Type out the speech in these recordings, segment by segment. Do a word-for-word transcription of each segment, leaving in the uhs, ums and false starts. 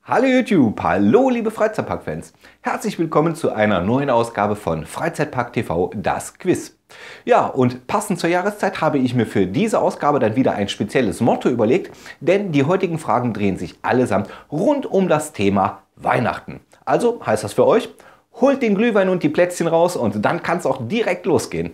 Hallo YouTube, hallo liebe Freizeitpark-Fans. Herzlich willkommen zu einer neuen Ausgabe von Freizeitpark T V, das Quiz. Ja, und passend zur Jahreszeit habe ich mir für diese Ausgabe dann wieder ein spezielles Motto überlegt, denn die heutigen Fragen drehen sich allesamt rund um das Thema Weihnachten. Also heißt das für euch, holt den Glühwein und die Plätzchen raus und dann kann es auch direkt losgehen.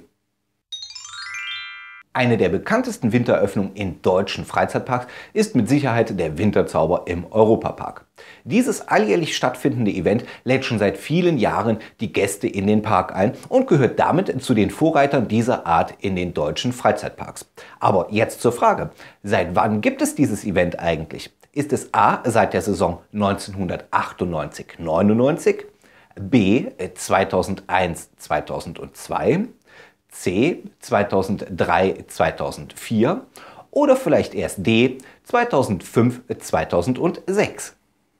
Eine der bekanntesten Wintereröffnungen in deutschen Freizeitparks ist mit Sicherheit der Winterzauber im Europapark. Dieses alljährlich stattfindende Event lädt schon seit vielen Jahren die Gäste in den Park ein und gehört damit zu den Vorreitern dieser Art in den deutschen Freizeitparks. Aber jetzt zur Frage, seit wann gibt es dieses Event eigentlich? Ist es A. seit der Saison neunzehnhundertachtundneunzig neunundneunzig, B. zweitausendeins zweitausendzwei, C. zweitausenddrei zweitausendvier oder vielleicht erst D. zweitausendfünf zweitausendsechs.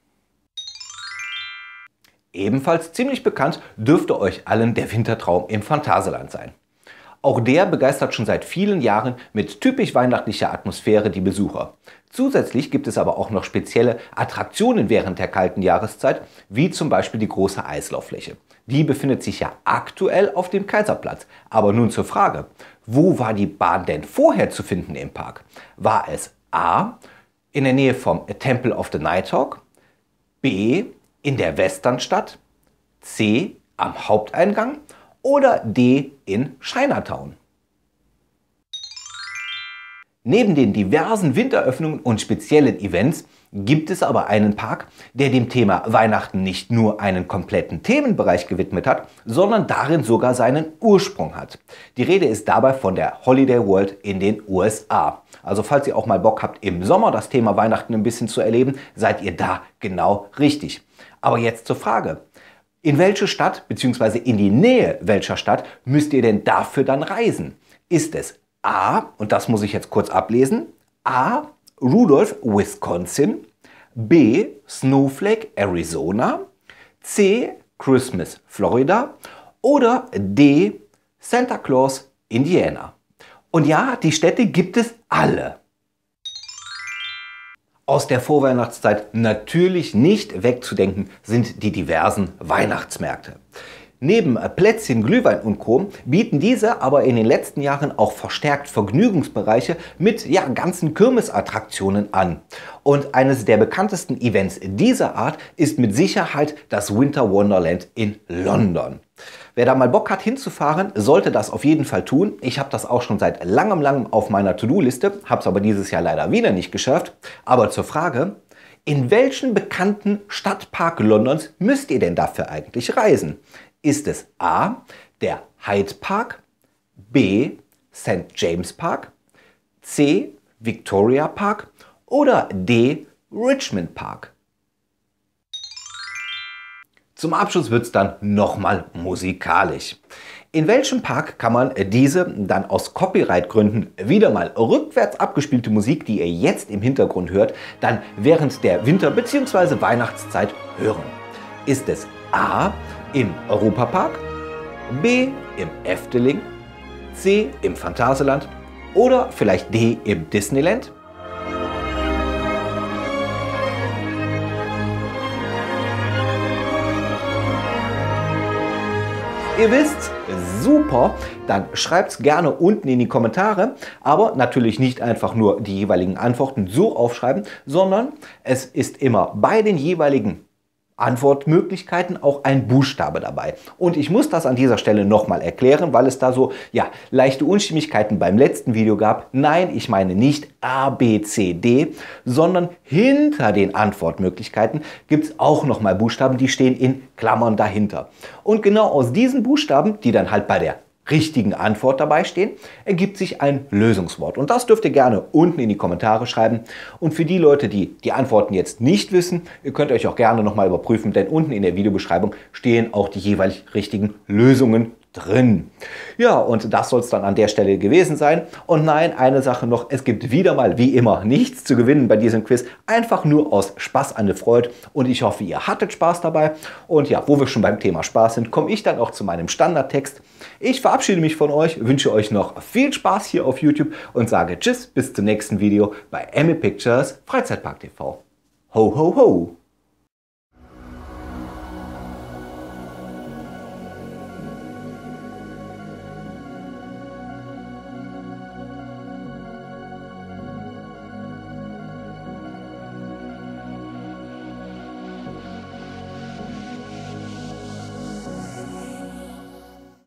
Ebenfalls ziemlich bekannt dürfte euch allen der Wintertraum im Phantasialand sein. Auch der begeistert schon seit vielen Jahren mit typisch weihnachtlicher Atmosphäre die Besucher. Zusätzlich gibt es aber auch noch spezielle Attraktionen während der kalten Jahreszeit, wie zum Beispiel die große Eislauffläche. Die befindet sich ja aktuell auf dem Kaiserplatz. Aber nun zur Frage, wo war die Bahn denn vorher zu finden im Park? War es A. in der Nähe vom Temple of the Nighthawk, B. in der Westernstadt, C. am Haupteingang oder D. in Chinatown? Neben den diversen Winteröffnungen und speziellen Events gibt es aber einen Park, der dem Thema Weihnachten nicht nur einen kompletten Themenbereich gewidmet hat, sondern darin sogar seinen Ursprung hat. Die Rede ist dabei von der Holiday World in den U S A. Also falls ihr auch mal Bock habt, im Sommer das Thema Weihnachten ein bisschen zu erleben, seid ihr da genau richtig. Aber jetzt zur Frage. In welche Stadt bzw. in die Nähe welcher Stadt müsst ihr denn dafür dann reisen? Ist es A, und das muss ich jetzt kurz ablesen, A. Rudolph, Wisconsin, B. Snowflake, Arizona, C. Christmas, Florida oder D. Santa Claus, Indiana. Und ja, die Städte gibt es alle. Aus der Vorweihnachtszeit natürlich nicht wegzudenken sind die diversen Weihnachtsmärkte. Neben Plätzchen, Glühwein und Co. bieten diese aber in den letzten Jahren auch verstärkt Vergnügungsbereiche mit ja, ganzen Kirmesattraktionen an. Und eines der bekanntesten Events dieser Art ist mit Sicherheit das Winter Wonderland in London. Wer da mal Bock hat hinzufahren, sollte das auf jeden Fall tun. Ich habe das auch schon seit langem, langem auf meiner To-Do-Liste, habe es aber dieses Jahr leider wieder nicht geschafft. Aber zur Frage, in welchen bekannten Stadtpark Londons müsst ihr denn dafür eigentlich reisen? Ist es A. der Hyde Park, B. Sankt James Park, C. Victoria Park oder D. Richmond Park? Zum Abschluss wird es dann nochmal musikalisch. In welchem Park kann man diese dann aus Copyright-Gründen wieder mal rückwärts abgespielte Musik, die ihr jetzt im Hintergrund hört, dann während der Winter- bzw. Weihnachtszeit hören? Ist es A. im Europapark, B. im Efteling, C. im Phantasialand oder vielleicht D. im Disneyland? Ihr wisst, super, dann schreibt es gerne unten in die Kommentare, aber natürlich nicht einfach nur die jeweiligen Antworten so aufschreiben, sondern es ist immer bei den jeweiligen Antwortmöglichkeiten auch ein Buchstabe dabei. Und ich muss das an dieser Stelle nochmal erklären, weil es da so ja, leichte Unstimmigkeiten beim letzten Video gab. Nein, ich meine nicht A, B, C, D, sondern hinter den Antwortmöglichkeiten gibt es auch nochmal Buchstaben, die stehen in Klammern dahinter. Und genau aus diesen Buchstaben, die dann halt bei der richtigen Antwort dabei stehen, ergibt sich ein Lösungswort. Und das dürft ihr gerne unten in die Kommentare schreiben. Und für die Leute, die die Antworten jetzt nicht wissen, ihr könnt euch auch gerne nochmal überprüfen, denn unten in der Videobeschreibung stehen auch die jeweilig richtigen Lösungen drin. Ja, und das soll es dann an der Stelle gewesen sein. Und nein, eine Sache noch, es gibt wieder mal wie immer nichts zu gewinnen bei diesem Quiz, einfach nur aus Spaß an der Freude. Und ich hoffe, ihr hattet Spaß dabei. Und ja, wo wir schon beim Thema Spaß sind, komme ich dann auch zu meinem Standardtext. Ich verabschiede mich von euch, wünsche euch noch viel Spaß hier auf YouTube und sage Tschüss, bis zum nächsten Video bei Emmy Pictures Freizeitpark T V. Ho, ho, ho!